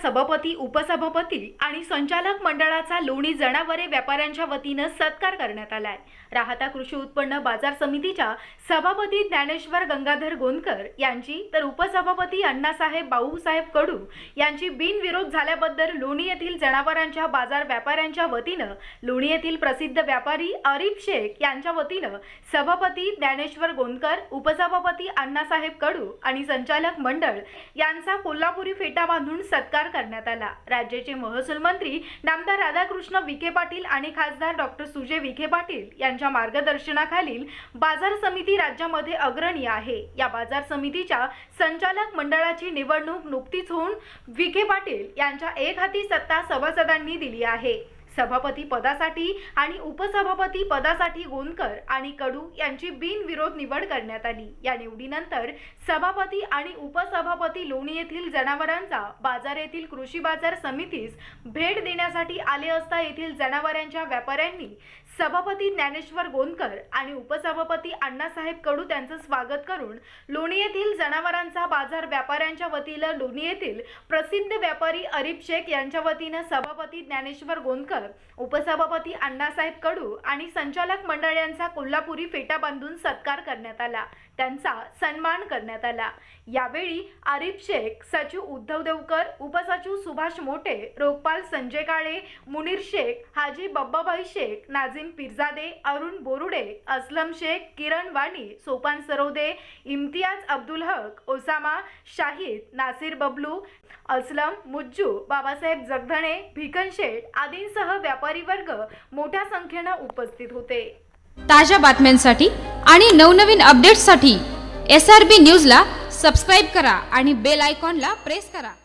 सभापती, उपसभापती आणि संचालक मंडळाचा लोणी जनावरे व्यापाऱ्यांच्या वतीने सत्कार करण्यात आलाय। राहता कृषी उत्पन्न बाजार समितीच्या सभापती ज्ञानेश्वर गंगाधर गोंदकर यांची तर उपसभापती अण्णासाहेब बाऊसाहेब कडू यांची बिनविरोध झाल्याबद्दल लोणी येथील जनावरांच्या बाजार व्यापाऱ्यांच्या वतीने लोणी येथील प्रसिद्ध व्यापारी आरिफ शेख यांच्या वतीने सभापती ज्ञानेश्वर गोंदकर, उपसभापती अण्णासाहेब कडू आणि संचालक मंडळ यांचा कोल्हापुरी फेटा बांधून सत्कार करण्यात आला। राज्याचे महसूल मंत्री नामदार राधाकृष्ण विखे पाटील आणि खासदार डॉक्टर सुजय विखे पाटील यांच्या मार्गदर्शनाखालील बाजार समिती राज्यामध्ये अग्रणी आहे। या बाजार समितीच्या संचालक मंडळाची निवडणूक नुकतीच होऊन विखे पाटील यांच्या एक हाती सत्ता सभासदांनी दिली आहे। सभापती पदासाठी आणि उपसभापती पदासाठी गोंदकर आणि कडू यांची बिनविरोध निवड करण्यात आली। या निवडीनंतर सभापती आणि उपसभापती लोणी येथील जनावरांचा बाजार येथील कृषी बाजार समितीस भेट देण्यासाठी आले असता येथील जनावरांच्या व्यापाऱ्यांनी सभापती ज्ञानेश्वर गोंदकर आणि उपसभापती अण्णासाहेब कडू त्यांचे स्वागत करून लोणी येथील जनावरांचा बाजार व्यापाऱ्यांच्या वतीने लोणी येथील प्रसिद्ध व्यापारी आरिफ शेख यांच्या वतीने सभापती ज्ञानेश्वर गोंदकर, उपसभापती अण्णासाहेब कडू आणि संचालक मंडळ यांचा कोल्हापुरी फेटा बांधून सत्कार करण्यात आला, त्यांचा सन्मान करण्यात आला। यावेळी आरिफ शेख, सचिव उद्धव देवकर, उपसचिव सुभाष मोठे, रोगपाल संजय काळे, मुनीर शेख, हाजी बब्बाभाई शेख, नाझीम पिरजादे, अरुण बोरुडे, असलम शेख, किरण वाणी, सोपान सरोदे, इम्तियाज अब्दुल हक, ओसामा शाहिद, नासिर बबलू, असलम, मुज्जू, बाबासाहेब जगधणे, भिकन शेठ आदींसह व्यापारी वर्ग मोठ्या संख्येने उपस्थित होते। ताज्या बातम्यांसाठी आणि नवनवीन अपडेट्ससाठी SRB न्यूजला सबस्क्राइब करा आणि बेल आयकॉनला प्रेस करा।